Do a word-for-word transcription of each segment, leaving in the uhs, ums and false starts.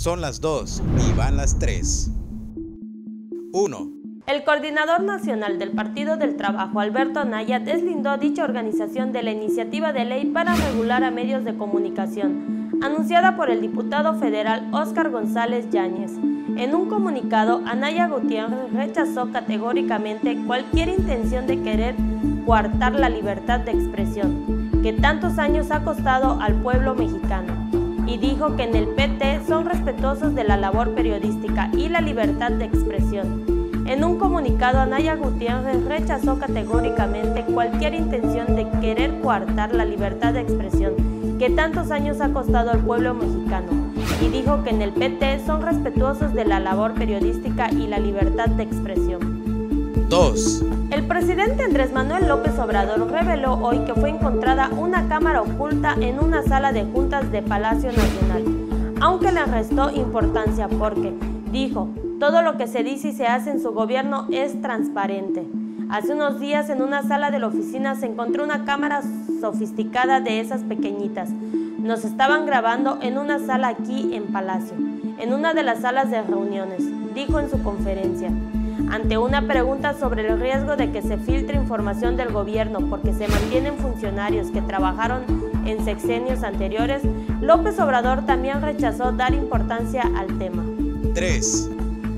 Son las dos y van las tres. uno. El coordinador nacional del Partido del Trabajo, Alberto Anaya, deslindó dicha organización de la iniciativa de ley para regular a medios de comunicación, anunciada por el diputado federal Óscar González Yáñez. En un comunicado, Anaya Gutiérrez rechazó categóricamente cualquier intención de querer coartar la libertad de expresión, que tantos años ha costado al pueblo mexicano, y dijo que en el P T son respetuosos de la labor periodística y la libertad de expresión. En un comunicado, Anaya Gutiérrez rechazó categóricamente cualquier intención de querer coartar la libertad de expresión que tantos años ha costado al pueblo mexicano, y dijo que en el P T son respetuosos de la labor periodística y la libertad de expresión. dos. El presidente Andrés Manuel López Obrador reveló hoy que fue encontrada una cámara oculta en una sala de juntas de Palacio Nacional, aunque le restó importancia porque, dijo, todo lo que se dice y se hace en su gobierno es transparente. Hace unos días en una sala de la oficina se encontró una cámara sofisticada de esas pequeñitas. Nos estaban grabando en una sala aquí en Palacio, en una de las salas de reuniones, dijo en su conferencia. Ante una pregunta sobre el riesgo de que se filtre información del gobierno porque se mantienen funcionarios que trabajaron en sexenios anteriores, López Obrador también rechazó dar importancia al tema. tres.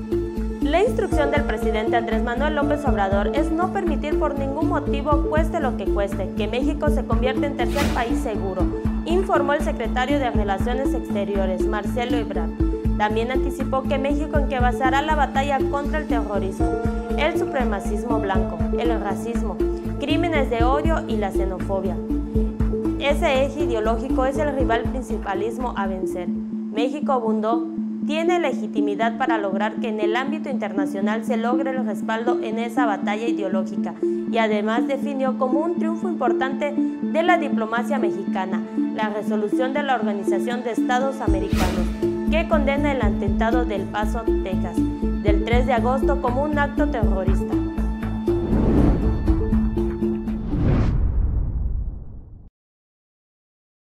La instrucción del presidente Andrés Manuel López Obrador es no permitir por ningún motivo, cueste lo que cueste, que México se convierta en tercer país seguro, informó el secretario de Relaciones Exteriores, Marcelo Ebrard. También anticipó que México encabezará la batalla contra el terrorismo, el supremacismo blanco, el racismo, crímenes de odio y la xenofobia. Ese eje ideológico es el rival principalismo a vencer. México, abundó, tiene legitimidad para lograr que en el ámbito internacional se logre el respaldo en esa batalla ideológica, y además definió como un triunfo importante de la diplomacia mexicana la resolución de la Organización de Estados Americanos que condena el atentado del Paso, Texas, del tres de agosto como un acto terrorista.